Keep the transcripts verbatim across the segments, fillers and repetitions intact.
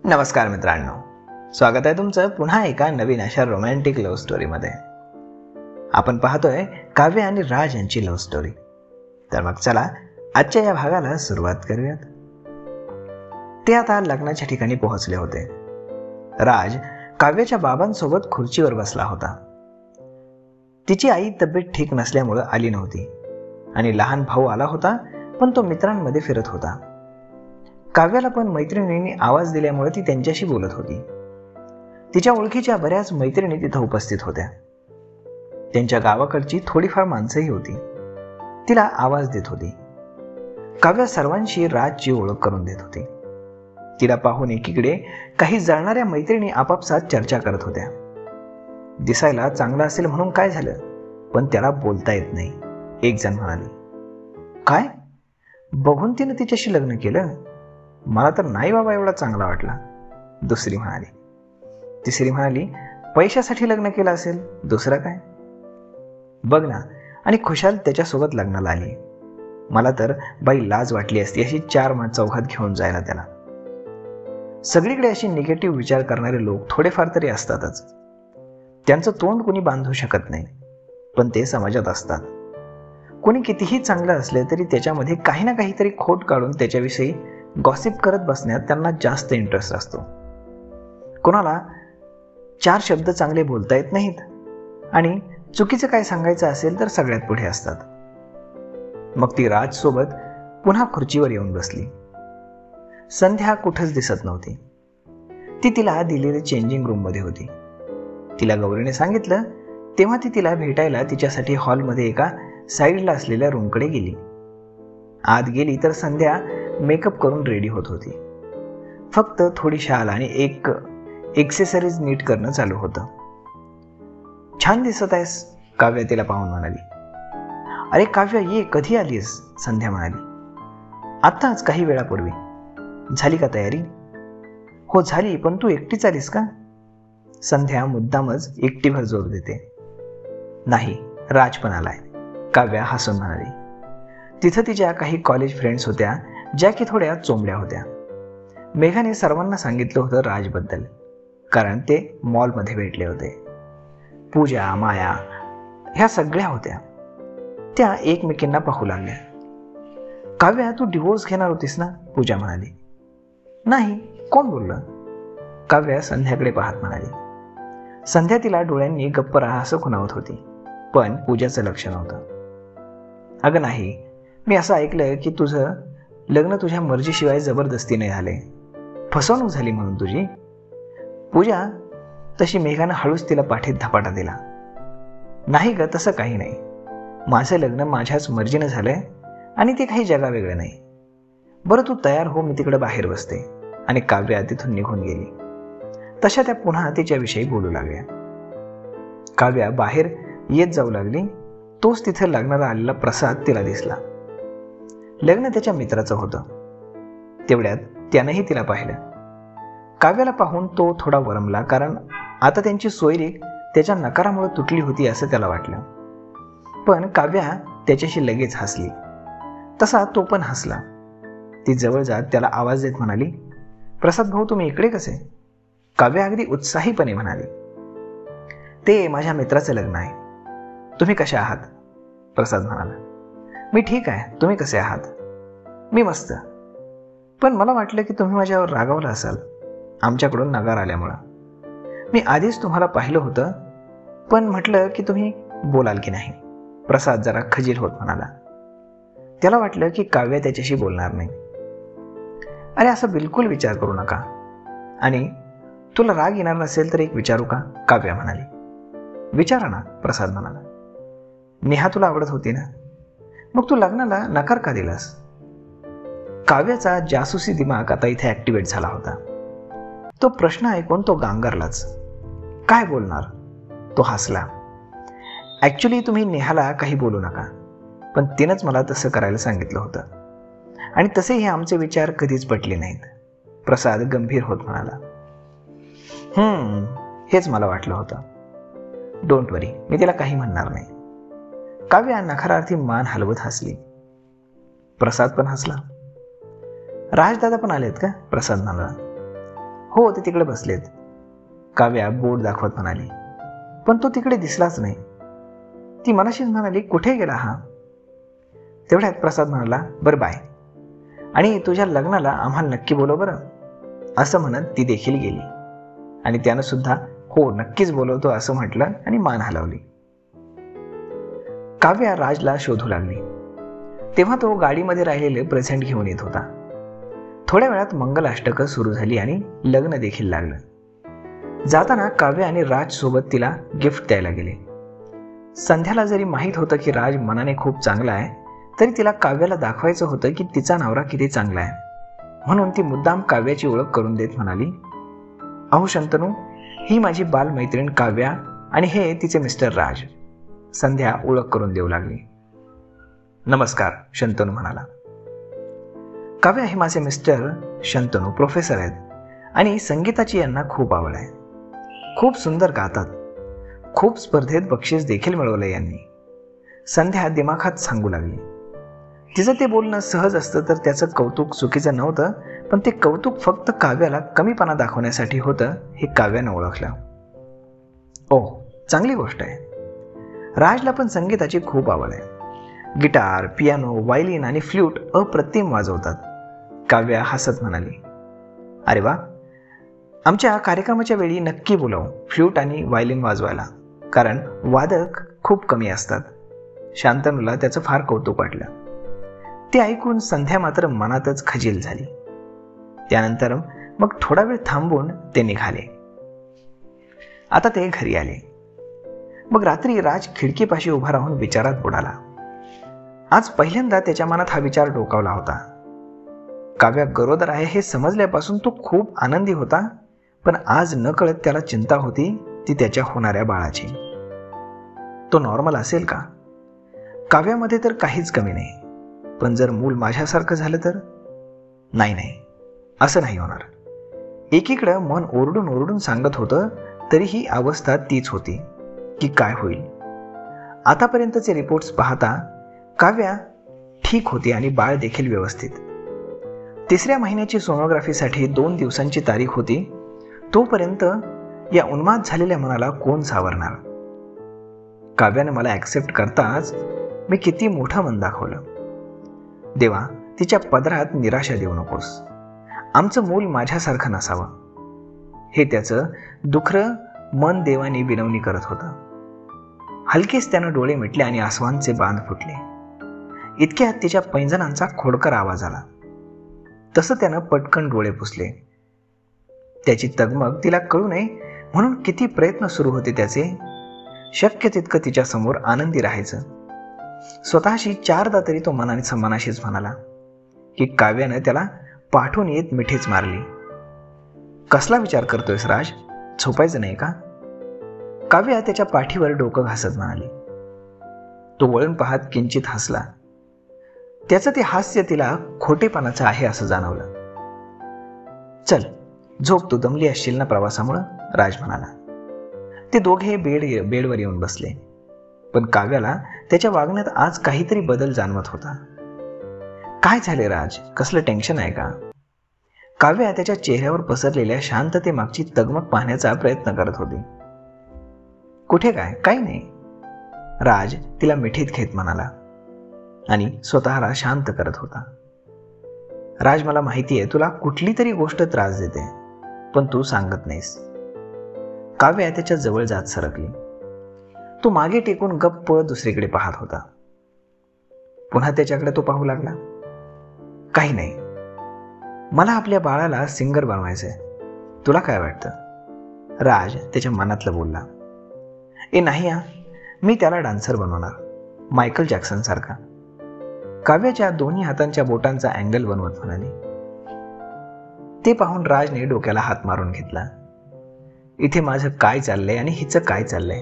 नमस्कार मित्रांनो, स्वागत आहे तुमचं पुन्हा एका नवीन अशा रोमॅन्टिक लव्ह स्टोरीमध्ये. आपण पाहतोय काव्य आणि राज यांची लव्ह स्टोरी. तर मग चला आजच्या या भागाला सुरुवात करूयात. ते आता लग्नाच्या ठिकाणी पोहोचले होते. राज काव्याच्या बाबांसोबत खुर्चीवर बसला होता. तिची आई तब्येत ठीक नसल्यामुळे आली नव्हती आणि लहान भाऊ आला होता, पण तो मित्रांमध्ये फिरत होता. काव्याला पण मैत्रिणींनी आवाज दिल्यामुळे ती त्यांच्याशी बोलत होती. तिच्या ओळखीच्या बऱ्याच मैत्रिणी तिथं उपस्थित होत्या. त्यांच्या गावाकडची थोडीफार माणसंही होती. तिला आवाज देत होती. काव्या सर्वांशी राजची ओळख करून देत होती. तिला पाहून एकीकडे काही जळणाऱ्या मैत्रिणी आपापसात चर्चा करत होत्या. दिसायला चांगला असेल म्हणून काय झालं, पण त्याला बोलता येत नाही, एक जण म्हणाली. काय, बघून तिने तिच्याशी लग्न केलं? मला तर नाही बाबा एवढा चांगला वाटला, दुसरी म्हणाली. तिसरी म्हणाली, पैशासाठी लग्न केलं असेल, दुसरं काय? बघ ना, आणि खुशाल त्याच्यासोबत लग्नाला आली. मला तर बाई लाज वाटली असती अशी चार मा चौघात घेऊन जायला त्याला. सगळीकडे अशी निगेटिव्ह विचार करणारे लोक थोडेफार तरी असतातच. त्यांचं तोंड कोणी बांधू शकत नाही, पण ते समाजात असतात. कोणी कितीही चांगलं असले तरी त्याच्यामध्ये काही ना काहीतरी खोट काढून त्याच्याविषयी गॉसिप करत बसण्यात त्यांना जास्त इंटरेस्ट असतो. कोणाला चार शब्द चांगले बोलता येत नाहीत आणि चुकीचं काय सांगायचं असेल तर सगळ्यात पुढे असतात. मग ती राज सोबत पुन्हा खुर्चीवर येऊन बसली. संध्या कुठंच दिसत नव्हती. ती तिला दिलेल्या चेंजिंग रूम मध्ये होती. तिला गौरीने सांगितलं तेव्हा ती तिला भेटायला तिच्यासाठी हॉलमध्ये एका साईडला असलेल्या रूमकडे गेली. आत गेली तर संध्या मेकअप करून रेडी होत होती. फक्त थोडी शाल आणि एक एक्सेसरीज नीट करणं चालू होतं. छान दिसत आहेस, काव्या तिला पाहून म्हणाली. अरे काव्या ये, कधी आलीस? संध्या म्हणाली. आत्ताच, काही वेळापूर्वी. झाली का तयारी? हो झाली, पण तू एकटीच आलीस का? संध्या मुद्दामच एकटीवर जोर देते. नाही, राज पण आलाय, काव्या हसून म्हणाली. तिथं तिच्या काही कॉलेज फ्रेंड्स होत्या ज्या की थोड्या चोंबड्या होत्या. मेघाने सर्वांना सांगितलं होतं राजबद्दल, कारण ते मॉलमध्ये भेटले होते. पूजा, माया ह्या सगळ्या होत्या. त्या एकमेकींना पाहू लागल्या. काव्या, तू डिवोर्स घेणार होतीस ना? पूजा म्हणाली. नाही, कोण बोललं? काव्या संध्याकडे पाहत म्हणाली. संध्या तिला डोळ्यांनी गप्प राहा असं खुणावत होती, पण पूजाचं लक्ष नव्हतं. अगं नाही, मी असं ऐकलंय की तुझं लग्न तुझ्या मर्जीशिवाय जबरदस्तीने झाले, फसवणूक झाली म्हणून तुझी. पूजा तशी मेघानं हळूच तिला पाठीत धपाटा दिला. नाही ग, तसं काही नाही. माझं लग्न माझ्याच मर्जीनं झालंय आणि ते काही जगा वेगळं नाही. बरं तू तयार हो, मी तिकडे बाहेर बसते. आणि काव्या तिथून निघून गेली. तशा त्या पुन्हा तिच्याविषयी बोलू लागल्या. काव्या बाहेर येत जाऊ लागली. तोच तिथे लग्नाला आलेला प्रसाद तिला दिसला. लग्न त्याच्या मित्राचं होतं. तेवढ्यात त्यानंही तिला पाहिलं. काव्याला पाहून तो थोडा वरमला, कारण आता त्यांची सोयरीक त्याच्या नकारामुळे तुटली होती असं त्याला वाटलं. पण काव्या त्याच्याशी लगेच हसली. तसा तो पण हसला. ती जवळ जात त्याला आवाज देत म्हणाली, प्रसाद भाऊ, तुम्ही इकडे कसे? काव्या अगदी उत्साहीपणे म्हणाली, ते माझ्या मित्राचं लग्न आहे. तुम्ही कशा आहात? प्रसाद म्हणाला. मी ठीक आहे, तुम्ही कसे आहात? मी मस्त. पण मला वाटलं की तुम्ही माझ्यावर रागावला असाल आमच्याकडून नकार आल्यामुळं. मी आधीच तुम्हाला पाहिलं होतं, पण म्हटलं की तुम्ही बोलाल की नाही. प्रसाद जरा खजील होत म्हणाला. त्याला वाटलं की काव्य त्याच्याशी बोलणार नाही. अरे असं बिलकुल विचार करू नका. आणि तुला राग येणार नसेल तर एक विचारू का? काव्या म्हणाली. विचारा ना, प्रसाद म्हणाला. नेहा तुला आवडत होती ना, मग तू लग्नाला नकार का दिलास? काव्याचा जासूसी दिमाग आता इथे ऍक्टिव्हेट झाला होता. तो प्रश्न ऐकून तो गांगरलाच. काय बोलणार? तो हसला. ऍक्च्युली तुम्ही नेहाला काही बोलू नका, पण तिनंच मला तसं करायला सांगितलं होतं आणि तसेही आमचे विचार कधीच पटले नाहीत. प्रसाद गंभीर होत म्हणाला. हम्म हेच मला वाटलं होतं. डोंट वरी, मी तिला काही म्हणणार नाही. काव्या नकारार्थी मान हलवत हसली. प्रसाद पण हसला. राजदादा पण आलेत का? प्रसाद म्हणाला. हो, ते तिकडे बसलेत, काव्या बोट दाखवत म्हणाली. पण तो तिकडे दिसलाच नाही. ती मनाशीच म्हणाली, कुठे गेला हा? तेवढ्यात प्रसाद म्हणाला, बरं बाय, आणि तुझ्या लग्नाला आम्हाला नक्की बोलव बरं. असं म्हणत ती देखील गेली आणि त्यानं सुद्धा हो नक्कीच बोलवतो असं म्हटलं आणि मान हलवली. काव्या राजला शोधू लागली. तेव्हा तो गाडीमध्ये राहिलेले प्रेझेंट घेऊन येत होता. थोड्या वेळात मंगलाष्टकं सुरू झाली आणि लग्न देखील लागलं. जाताना काव्या आणि राज सोबत तिला गिफ्ट द्यायला गेले. संध्याला जरी माहीत होतं की राज मनाने खूप चांगला आहे, तरी तिला काव्याला दाखवायचं होतं की तिचा नवरा किती चांगला आहे. म्हणून ती मुद्दाम काव्याची ओळख करून देत म्हणाली, अहो शंतनू, ही माझी बालमैत्रीण काव्या आणि हे तिचे मिस्टर राज. संध्या ओळख करून देऊ लागली. नमस्कार, शंतनू म्हणाला. काव्या, हे माझे मिस्टर शंतनू प्रोफेसर आहेत आणि संगीताची यांना खूप आवड आहे. खूप सुंदर गातात. खूप स्पर्धेत बक्षीस देखील मिळवलं यांनी. संध्या दिमाखात सांगू लागली. तिचं ते बोलणं सहज असतं तर त्याचं कौतुक चुकीचं नव्हतं, पण ते कौतुक फक्त काव्याला कमीपणा दाखवण्यासाठी होतं हे काव्यानं ओळखलं. ओ, चांगली गोष्ट आहे. राजला पण संगीताची खूप आवड आहे. गिटार, पियानो, व्हायलिन आणि फ्ल्यूट अप्रतिम वाजवतात. काव्या हसत म्हणाली, अरे वा, आमच्या कार्यक्रमाच्या वेळी नक्की बोलव फ्ल्यूट आणि व्हायलिन वाजवायला, कारण वादक खूप कमी असतात. शांतनूला त्याचं फार कौतुक वाटलं. ते ऐकून संध्या मात्र मनातच खजील झाली. त्यानंतर मग थोडा वेळ थांबून ते निघाले. आता ते घरी आले. मग रात्री राज खिडकीपाशी उभा राहून विचारात बुडाला. आज पहिल्यांदा त्याच्या मनात हा विचार डोकावला होता. काव्या गरोदर आहे हे समजल्यापासून तो खूप आनंदी होता, पण आज नकळत त्याला चिंता होती ती त्याच्या होणाऱ्या बाळाची. तो नॉर्मल असेल का? काव्यामध्ये तर काहीच कमी नाही, पण जर मूल माझ्यासारखं झालं तर? नाही नाही, असं नाही होणार. एकीकडं मन ओरडून ओरडून सांगत होतं, तरी ही अवस्था तीच होती की काय होईल. आतापर्यंतचे रिपोर्ट्स पाहता काव्या ठीक होती आणि बाळ देखील व्यवस्थित. तिसऱ्या महिन्याची सोनोग्राफीसाठी दोन दिवसांची तारीख होती. तोपर्यंत या उन्माद झालेल्या मनाला कोण सावरणार? काव्याने मला ॲक्सेप्ट करताच मी किती मोठं मन दाखवलं. देवा, तिच्या पदरात निराशा देऊ नकोस. आमचं मूल माझ्यासारखं नसावं, हे त्याचं दुखरं मन देवाने विनवणी करत होतं. हलकेच त्यानं डोळे मिटले आणि आसवांचे बांध फुटले. इतक्यात तिच्या पैंजणांचा खोडकर आवाज आला. तसं त्यानं पटकन डोळे पुसले. त्याची तगमग तिला कळू नये म्हणून किती प्रयत्न सुरू होते त्याचे. शक्य तितकं तिच्या समोर आनंदी राहायचं. स्वतःशी चारदा तरी तो मनाने मनाशीच म्हणाला की काव्यानं त्याला पाठवून येत मिठीच मारली. कसला विचार करतोयस राज? झोपायचं नाही का? काव्या त्याच्या पाठीवर डोकं घासत म्हणाली. तो वळून पाहत किंचित हसला. त्याचं ते हास्य तिला खोटेपणाचं आहे असं जाणवलं. चल झोप, तू दमली असशील ना प्रवासामुळं, राज म्हणाला. ते दोघे बेड बेडवर येऊन बसले. पण काव्याला त्याच्या वागण्यात आज काहीतरी बदल जाणवत होता. काय झाले राज? कसलं टेन्शन आहे का? काव्या त्याच्या चेहऱ्यावर पसरलेल्या शांततेमागची तगमग पाहण्याचा प्रयत्न करत होती. कुठे काय? काही नाही, राज तिला मिठीत घेत म्हणाला आणि स्वतःला शांत करत होता. राज, मला माहिती आहे तुला कुठली तरी गोष्ट त्रास देते, पण तू सांगत नाहीस. काव्या त्याच्या जवळ जात सरकली. तो मागे टेकून गप्प दुसरीकडे पाहत होता. पुन्हा त्याच्याकडे तो पाहू लागला. काही नाही, मला आपल्या बाळाला सिंगर बनवायचंय. तुला काय वाटतं? राज त्याच्या मनातलं बोलला. ए नाही हा, मी त्याला डान्सर बनवणार, मायकल जॅक्सन सारखा. काव्याच्या दोन्ही हातांच्या बोटांचा अँगल बनवत म्हणाली. ते पाहून राजने डोक्याला हात मारून घेतला. इथे माझं काय चाललंय आणि हिचं काय चाललंय?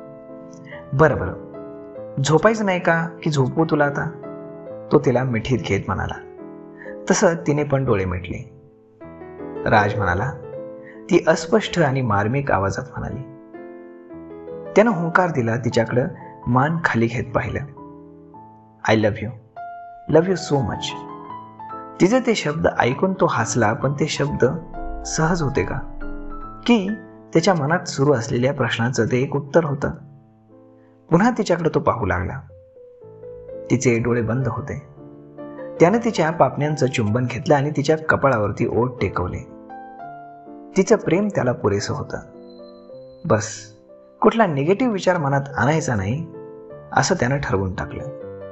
बरं बरं, झोपायचं नाही का की झोपवू तुला आता? तो तिला मिठीत घेत म्हणाला. तसं तिने पण डोळे मिटले. राज म्हणाला. ती अस्पष्ट आणि मार्मिक आवाजात म्हणाली. त्यानं हुंकार दिला. तिच्याकडं मान खाली घेत पाहिलं. I love you, love you so much. तिचे ते शब्द ऐकून तो हसला, पण ते शब्द सहज होते का, की त्याच्या मनात सुरू असलेल्या प्रश्नाचं ते एक उत्तर होतं? पुन्हा तिच्याकडे तो पाहू लागला. तिचे डोळे बंद होते. त्याने तिच्या पापण्यांचं चुंबन घेतलं आणि तिच्या कपाळावरती ओठ टेकवले. तिचं प्रेम त्याला पुरेसं होतं. बस कुठला निगेटिव्ह विचार मनात आणायचा नाही असं त्यानं ठरवून टाकलं.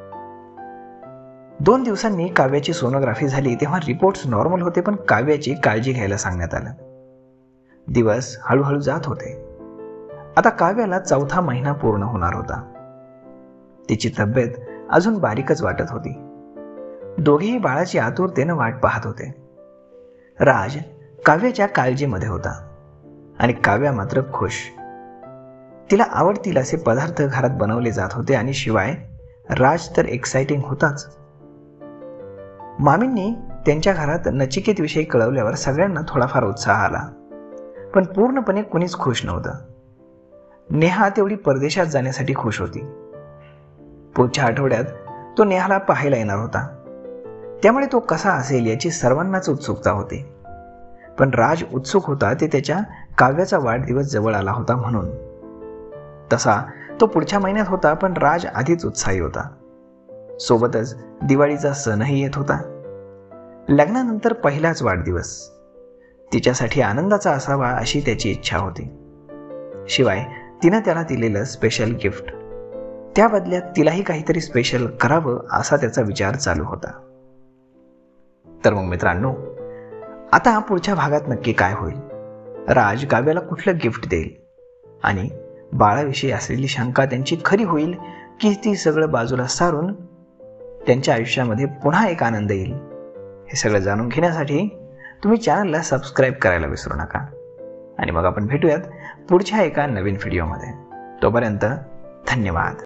दोन दिवसांनी काव्याची सोनोग्राफी झाली तेव्हा रिपोर्ट्स नॉर्मल होते, पण काव्याची काळजी घ्यायला सांगण्यात आलं. दिवस हळूहळू जात होते. आता काव्याला चौथा महिना पूर्ण होणार होता. तिची तब्येत अजून बारीकच वाटत होती. दोघेही बाळाची आतुरतेनं वाट पाहत होते. राज काव्याच्या काळजीमध्ये होता आणि काव्या मात्र खुश. तिला आवडतील असे पदार्थ घरात बनवले जात होते आणि शिवाय राज तर एक्साइटिंग होताच. मामींनी त्यांच्या घरात नचिकेत विषयी कळवल्यावर सगळ्यांना थोडाफार उत्साह आला, पण पूर्णपणे कुणीच खुश नव्हतं. नेहा तेवढी परदेशात जाण्यासाठी खुश होती. पुढच्या आठवड्यात तो नेहाला पाहायला येणार होता, त्यामुळे तो कसा असेल याची सर्वांनाच उत्सुकता होती. पण राज उत्सुक होता ते त्याच्या काव्याचा वाढदिवस जवळ आला होता म्हणून. तसा तो पुढच्या महिन्यात होता, पण राज आधीच उत्साही होता. सोबतच दिवाळीचा सणही येत होता. लग्नानंतर पहिलाच वाढदिवस तिच्यासाठी आनंदाचा असावा अशी त्याची इच्छा होती. शिवाय तिनं त्याला दिलेलं स्पेशल गिफ्ट, त्या बदल्यात तिलाही काहीतरी स्पेशल करावं असा त्याचा विचार चालू होता. तर मग मित्रांनो, आता पुढच्या भागात नक्की काय होईल? राज काव्याला कुठलं गिफ्ट देईल आणि बाळाविषयी असलेली शंका त्यांची खरी होईल की ती सगळं बाजूला सारून त्यांच्या आयुष्यामध्ये पुन्हा एक आनंद येईल? हे सगळं जाणून घेण्यासाठी तुम्ही चॅनलला सबस्क्राईब करायला विसरू नका. आणि मग आपण भेटूयात पुढच्या एका नवीन व्हिडिओमध्ये. तोपर्यंत धन्यवाद.